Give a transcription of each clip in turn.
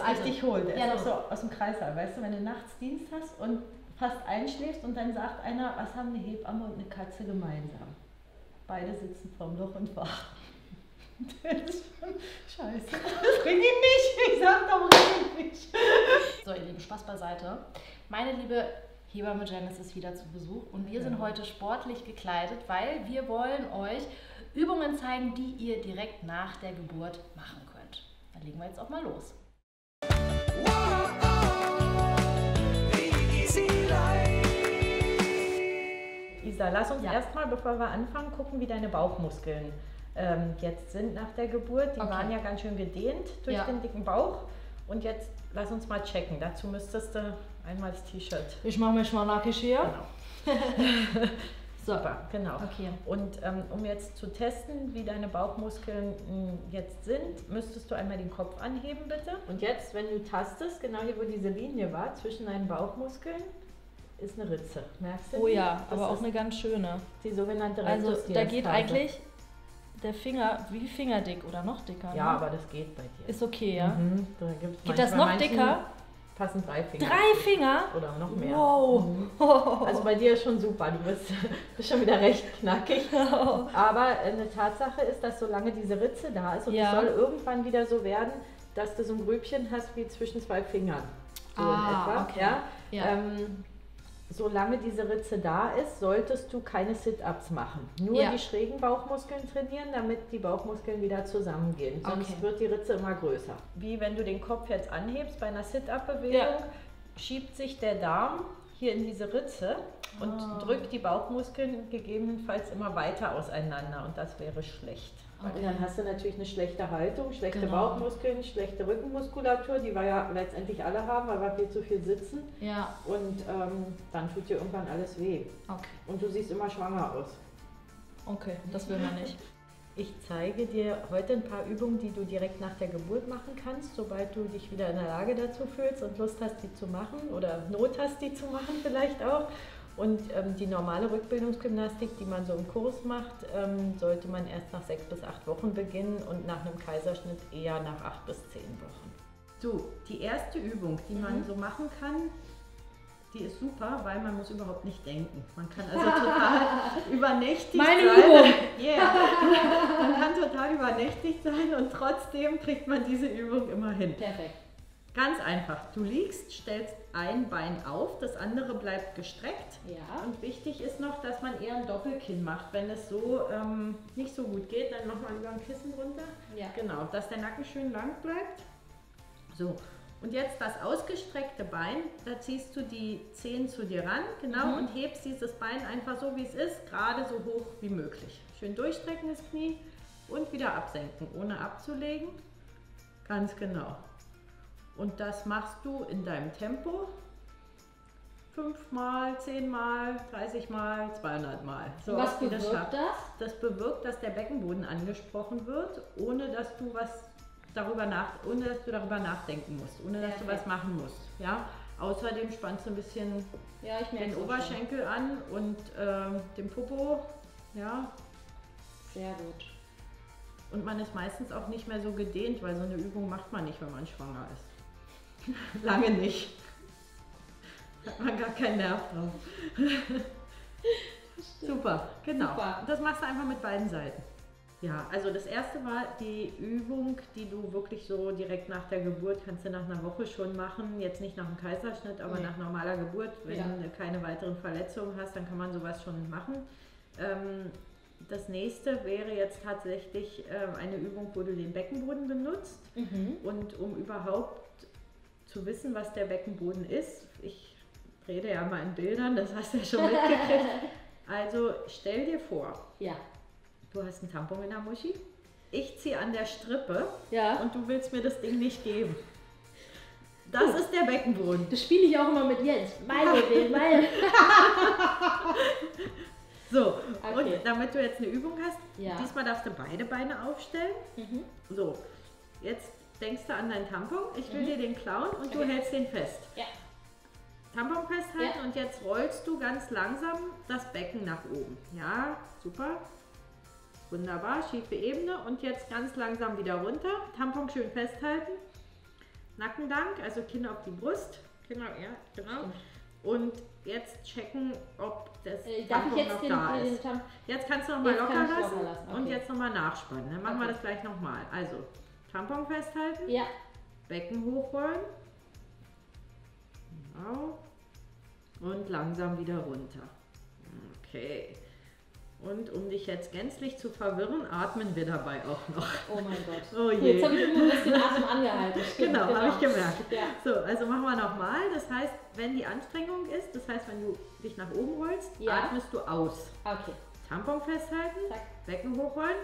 also, richtig holt. Der ja, ist auch so aus dem Kreislauf. Weißt du, wenn du nachts Dienst hast und fast einschläfst und dann sagt einer, was haben eine Hebamme und eine Katze gemeinsam? Beide sitzen vorm Loch und wachen. Das ist schon scheiße. Das bringt ihn nicht. Ich sag doch, bringt ihn nicht. So, ihr Lieben, Spaß beiseite. Meine liebe Hebamme Janice ist wieder zu Besuch und wir sind heute sportlich gekleidet, weil wir wollen euch Übungen zeigen, die ihr direkt nach der Geburt machen könnt. Dann legen wir jetzt auch mal los. Isa, lass uns erstmal, bevor wir anfangen, gucken, wie deine Bauchmuskeln jetzt sind nach der Geburt. Die waren ja ganz schön gedehnt durch den dicken Bauch. Und jetzt lass uns mal checken. Dazu müsstest du einmal das T-Shirt. Ich mache mich mal nackig hier. Genau. Super, genau. Okay. Und um jetzt zu testen, wie deine Bauchmuskeln jetzt sind, müsstest du einmal den Kopf anheben, bitte. Und jetzt, wenn du tastest, genau hier, wo diese Linie war, zwischen deinen Bauchmuskeln, ist eine Ritze. Merkst du? Oh ja, aber auch eine ganz schöne. Die sogenannte Also Rectus da geht eigentlich der Finger wie fingerdick oder noch dicker. Ja, ne? aber das geht bei dir. Ist okay, ja? Mhm. Da geht das noch dicker? Passen 3 Finger. 3 Finger? Oder noch mehr. Wow. Mhm. Also bei dir ist schon super, du bist schon wieder recht knackig. Aber eine Tatsache ist, dass solange diese Ritze da ist und es soll irgendwann wieder so werden, dass du so ein Grübchen hast wie zwischen 2 Fingern. So in etwa. Okay. Ja? Solange diese Ritze da ist, solltest du keine Sit-Ups machen. Nur die schrägen Bauchmuskeln trainieren, damit die Bauchmuskeln wieder zusammengehen. Sonst wird die Ritze immer größer. Wie wenn du den Kopf jetzt anhebst bei einer Sit-Up-Bewegung, schiebt sich der Darm hier in diese Ritze und drückt die Bauchmuskeln gegebenenfalls immer weiter auseinander. Und das wäre schlecht. Weil dann hast du natürlich eine schlechte Haltung, schlechte Bauchmuskeln, schlechte Rückenmuskulatur, die wir ja letztendlich alle haben, weil wir viel zu viel sitzen. Ja. Und dann tut dir irgendwann alles weh. Okay. Und du siehst immer schwanger aus. Okay, das will man nicht. Ich zeige dir heute ein paar Übungen, die du direkt nach der Geburt machen kannst, sobald du dich wieder in der Lage dazu fühlst und Lust hast, die zu machen oder Not hast, die zu machen vielleicht auch. Und die normale Rückbildungsgymnastik, die man so im Kurs macht, sollte man erst nach 6 bis 8 Wochen beginnen und nach einem Kaiserschnitt eher nach 8 bis 10 Wochen. So, die erste Übung, die man so machen kann, die ist super, weil man muss überhaupt nicht denken. Man kann also total übernächtig sein. Meine Übung! Yeah. Man kann total übernächtig sein und trotzdem kriegt man diese Übung immer hin. Perfekt. Ganz einfach. Du liegst, stellst ein Bein auf, das andere bleibt gestreckt. Ja. Und wichtig ist noch, dass man eher ein Doppelkinn macht. Wenn es so nicht so gut geht, dann mach mal über ein Kissen runter. Ja. Genau, dass der Nacken schön lang bleibt. So. Und jetzt das ausgestreckte Bein, da ziehst du die Zehen zu dir ran, genau, und hebst dieses Bein einfach so, wie es ist, gerade so hoch wie möglich. Schön durchstrecken das Knie und wieder absenken, ohne abzulegen. Ganz genau. Und das machst du in deinem Tempo. 5 Mal, 10 Mal, 30 Mal, 200 Mal. So was bewirkt das? Das bewirkt, dass der Beckenboden angesprochen wird, ohne dass du darüber nachdenken musst, ohne dass du was machen musst. Ja? Außerdem spannst du ein bisschen den Oberschenkel an und den Popo. Ja? Sehr gut. Und man ist meistens auch nicht mehr so gedehnt, weil so eine Übung macht man nicht, wenn man schwanger ist. Lange nicht. Hat man gar keinen Nerv drauf. Super, genau. Super. Das machst du einfach mit beiden Seiten. Ja, also das erste war die Übung, die du wirklich so direkt nach der Geburt, kannst du nach einer Woche schon machen, jetzt nicht nach dem Kaiserschnitt, aber nach normaler Geburt, wenn du keine weiteren Verletzungen hast, dann kann man sowas schon machen. Das nächste wäre jetzt tatsächlich eine Übung, wo du den Beckenboden benutzt und um überhaupt zu wissen, was der Beckenboden ist. Ich rede ja mal in Bildern, das hast du ja schon mitgekriegt. Also stell dir vor, du hast einen Tampon in der Muschi, ich ziehe an der Strippe und du willst mir das Ding nicht geben. Das ist der Beckenboden. Das spiele ich auch immer mit Jens. Meine. So, und damit du jetzt eine Übung hast, diesmal darfst du beide Beine aufstellen. So, jetzt denkst du an deinen Tampon, ich will dir den klauen und du hältst den fest. Tampon festhalten und jetzt rollst du ganz langsam das Becken nach oben. Ja, super. Wunderbar, schiefe Ebene und jetzt ganz langsam wieder runter. Tampon schön festhalten. Nacken lang, also Kinn auf die Brust. Genau, ja, genau. Stimmt. Und jetzt checken, ob das darf ich jetzt noch da ist. Jetzt kannst du nochmal locker lassen Okay. und jetzt nochmal nachspannen. Dann machen wir das gleich nochmal. Also Tampon festhalten, Ja. Becken hochrollen. Genau. Und langsam wieder runter. Okay. Und um dich jetzt gänzlich zu verwirren, atmen wir dabei auch noch. Oh mein Gott. Oh je. Jetzt habe ich immer ein bisschen Atem angehalten. Stimmt, Genau, habe ich gemerkt. Ja. So, also machen wir nochmal. Das heißt, wenn die Anstrengung ist, das heißt, wenn du dich nach oben rollst, Ja. atmest du aus. Okay. Tampon festhalten, Zack. Becken hochrollen.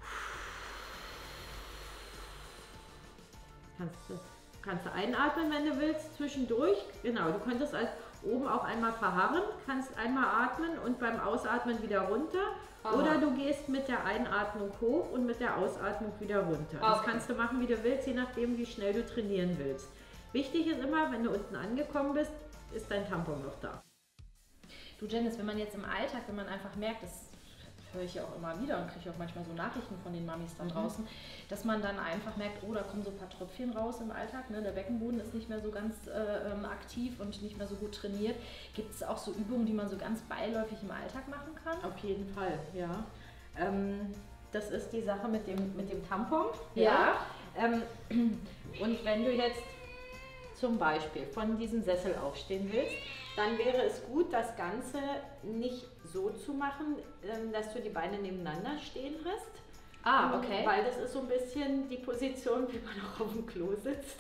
Kannst du einatmen, wenn du willst, zwischendurch. Genau, du könntest oben auch einmal verharren, kannst einmal atmen und beim Ausatmen wieder runter. Aha. Oder du gehst mit der Einatmung hoch und mit der Ausatmung wieder runter. Das Okay. kannst du machen, wie du willst, je nachdem, wie schnell du trainieren willst. Wichtig ist immer, wenn du unten angekommen bist, ist dein Tampon noch da. Du Janice, wenn man jetzt im Alltag, wenn man einfach merkt, das höre ich ja auch immer wieder und kriege auch manchmal so Nachrichten von den Mamis da draußen, dass man dann einfach merkt, oh, da kommen so ein paar Tröpfchen raus im Alltag, ne? Der Beckenboden ist nicht mehr so ganz aktiv und nicht mehr so gut trainiert. Gibt es auch so Übungen, die man so ganz beiläufig im Alltag machen kann? Auf jeden Fall, ja. Das ist die Sache mit dem Tampon. Ja. Und wenn du jetzt zum Beispiel von diesem Sessel aufstehen willst, dann wäre es gut, das Ganze nicht so zu machen, dass du die Beine nebeneinander stehen hast. Okay. Weil das ist so ein bisschen die Position, wie man auch auf dem Klo sitzt.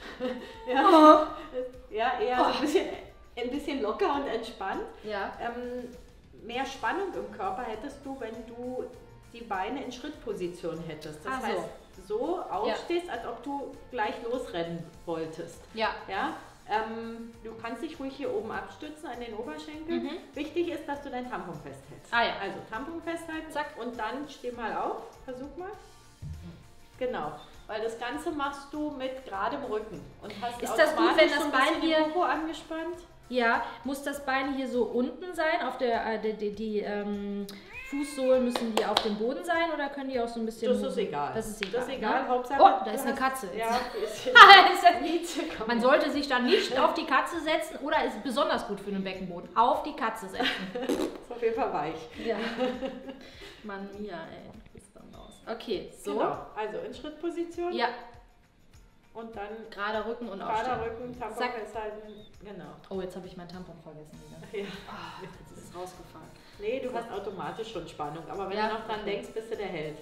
Ja, eher so ein bisschen locker und entspannt. Ja. Mehr Spannung im Körper hättest du, wenn du die Beine in Schrittposition hättest. Das heißt, so aufstehst, als ob du gleich losrennen wolltest. Ja. Ja? Du kannst dich ruhig hier oben abstützen an den Oberschenkeln. Wichtig ist, dass du dein Tampon festhältst. Ah ja. Also Tampon festhalten, Zack. und dann steh mal auf. Versuch mal. Genau. Weil das Ganze machst du mit geradem Rücken. Und hast Ist das gut, wenn das so ein Bein bisschen hier- den Popo angespannt? Ja, muss das Bein hier so unten sein, auf der die Fußsohlen müssen die auf dem Boden sein oder können die auch so ein bisschen... Das ist egal. Das ist egal. Das ist egal. Ne? Hauptsache, Oh, da du ist eine hast- Katze. Ja, Man sollte sich da nicht auf die Katze setzen oder ist besonders gut für den Beckenboden. Auf die Katze setzen. ist auf jeden Fall weich. Ja. Mann, Mia, ey. Ist dann raus. Okay, so. Genau. Also in Schrittposition. Ja, Und dann gerade Rücken und gerader aufstehen. Rücken, Tampon Zack. festhalten. Genau. Oh, jetzt habe ich mein Tampon vergessen wieder. Ja. Jetzt ist es rausgefallen. Nee, du hast automatisch schon Spannung. Aber wenn Ja, du noch dran okay. denkst, bist du der Held.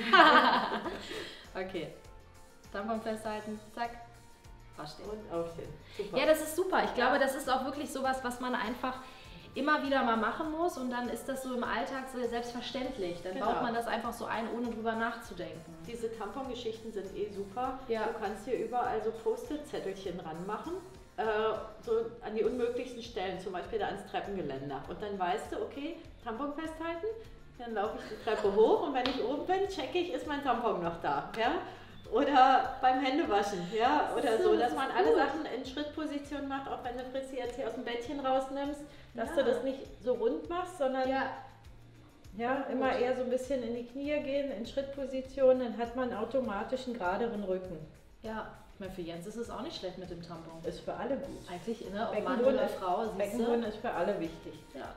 Okay. Tampon festhalten, zack. Aufstehen. Und aufstehen. Super. Ja, das ist super. Ich glaube, das ist auch wirklich sowas, was man einfach immer wieder mal machen muss und dann ist das so im Alltag so selbstverständlich. Dann Genau. baut man das einfach so ein, ohne drüber nachzudenken. Diese Tampon-Geschichten sind super. Ja. Du kannst hier überall so Post-it-Zettelchen ranmachen. So an die unmöglichsten Stellen, zum Beispiel da ans Treppengeländer. Und dann weißt du, okay, Tampon festhalten, dann laufe ich die Treppe hoch und wenn ich oben bin, checke ich, ist mein Tampon noch da. Ja? Oder beim Händewaschen, ja, oder so, dass man alle Sachen in Schrittposition macht, auch wenn du Fritzi jetzt hier aus dem Bettchen rausnimmst, dass du das nicht so rund machst, sondern ja, immer eher so ein bisschen in die Knie gehen, in Schrittposition, dann hat man automatisch einen geraderen Rücken. Ja, ich meine, für Jens ist es auch nicht schlecht mit dem Tampon. Ist für alle gut. Eigentlich, ne, ob Mann Beckenboden oder ist- Frau, siehst Beckenboden du? ist für alle wichtig. Ja.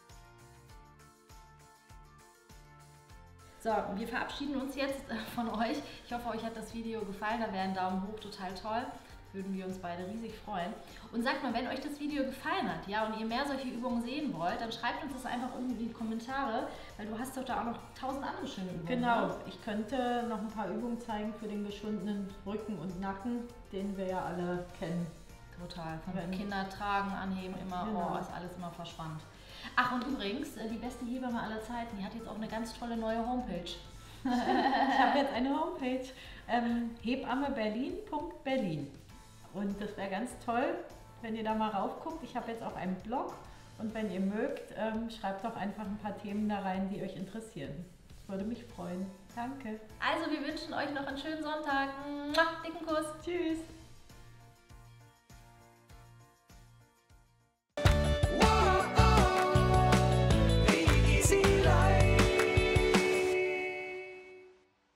So, wir verabschieden uns jetzt von euch. Ich hoffe, euch hat das Video gefallen. Da wäre ein Daumen hoch total toll. Würden wir uns beide riesig freuen. Und sagt mal, wenn euch das Video gefallen hat, ja, und ihr mehr solche Übungen sehen wollt, dann schreibt uns das einfach unten in die Kommentare, weil du hast doch da auch noch 1000 andere schöne Übungen. Genau, Ne? ich könnte noch ein paar Übungen zeigen für den geschundenen Rücken und Nacken, den wir ja alle kennen. Total. Von Wenn- Kinder tragen, anheben, immer, Genau. oh, ist alles immer verschwand. Ach, und übrigens, die beste Hebamme aller Zeiten, die hat jetzt auch eine ganz tolle neue Homepage. Ich habe jetzt eine Homepage, hebammeberlin.berlin. Und das wäre ganz toll, wenn ihr da mal raufguckt. Ich habe jetzt auch einen Blog und wenn ihr mögt, schreibt doch einfach ein paar Themen da rein, die euch interessieren. Das würde mich freuen. Danke. Also, wir wünschen euch noch einen schönen Sonntag. Mua, dicken Kuss. Tschüss.